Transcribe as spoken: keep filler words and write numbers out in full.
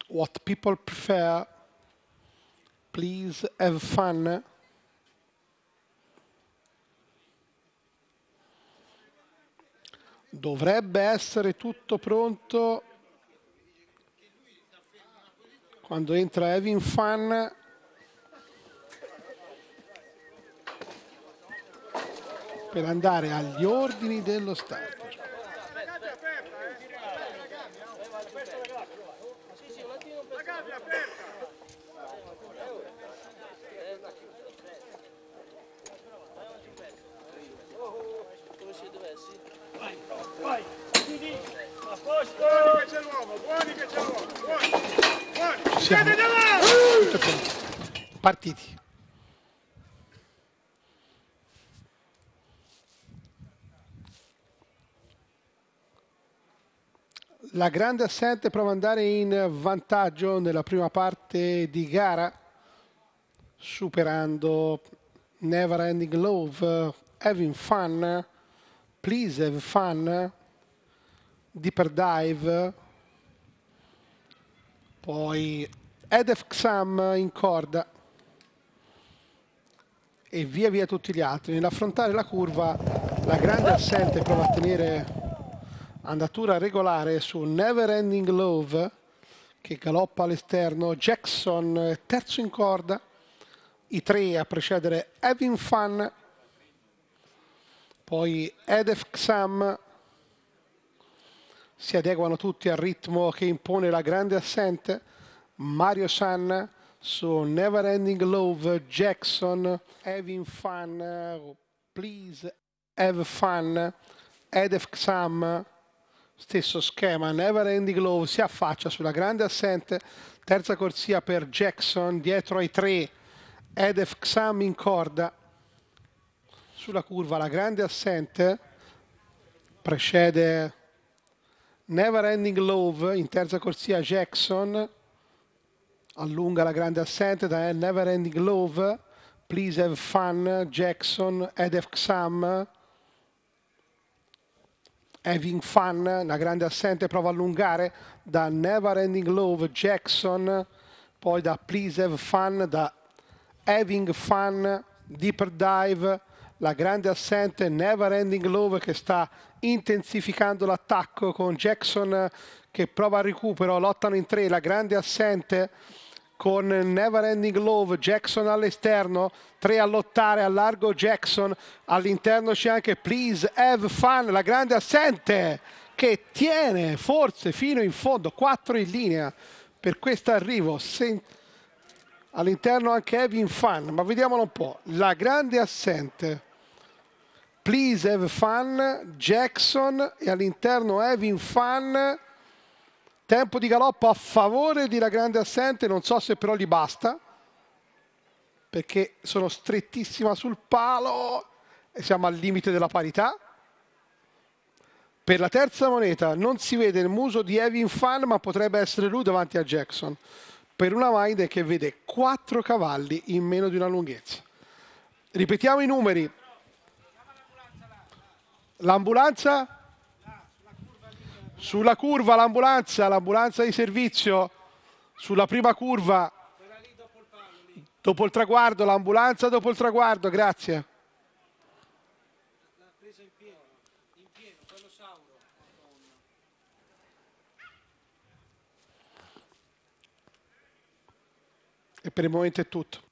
what people prefer. Please have fun. Dovrebbe essere tutto pronto quando entra having fun. Per andare agli ordini dello starter. Vai, a posto! Buoni che c'è l'uomo, buoni che c'è l'uomo, buoni, buoni! Siete davanti! Partiti. La grande assente prova ad andare in vantaggio nella prima parte di gara, superando Never Ending Love, Having Fun, Please Have Fun, Deeper Dive, poi Edef Xam in corda e via via tutti gli altri. Nell'affrontare la curva, la grande assente prova a tenere andatura regolare su Never Ending Love, che galoppa all'esterno. Jackson terzo in corda, i tre a precedere Having Fun, poi Edef Xam. Si adeguano tutti al ritmo che impone la grande assente. Mario San su Never Ending Love, Jackson, Having Fun, Please Have Fun, Edef Xam. Stesso schema, Never Ending Love si affaccia sulla grande assente, terza corsia per Jackson, dietro ai tre Edef Xam in corda. Sulla curva la grande assente precede Never Ending Love, in terza corsia Jackson, allunga la grande assente da Never Ending Love, Please Have Fun, Jackson, Edef Xam. Having Fun, la grande assente prova a allungare da Never Ending Love, Jackson, poi da Please Have Fun, da Having Fun, Deeper Dive, la grande assente Never Ending Love che sta intensificando l'attacco con Jackson che prova al recupero, lottano in tre, la grande assente con Never Ending Love, Jackson all'esterno, tre a lottare a largo Jackson, all'interno c'è anche Please Have Fun, la grande assente che tiene forse fino in fondo, quattro in linea per questo arrivo, all'interno anche Having Fun, ma vediamolo un po', la grande assente, Please Have Fun, Jackson e all'interno Having Fun. Tempo di galoppo a favore di la grande assente, non so se però gli basta, perché sono strettissima sul palo e siamo al limite della parità. Per la terza moneta non si vede il muso di Having Fun, ma potrebbe essere lui davanti a Jackson, per una Maide che vede quattro cavalli in meno di una lunghezza. Ripetiamo i numeri. L'ambulanza? Sulla curva l'ambulanza, l'ambulanza di servizio, sulla prima curva, dopo il traguardo, l'ambulanza dopo il traguardo, grazie. E per il momento è tutto.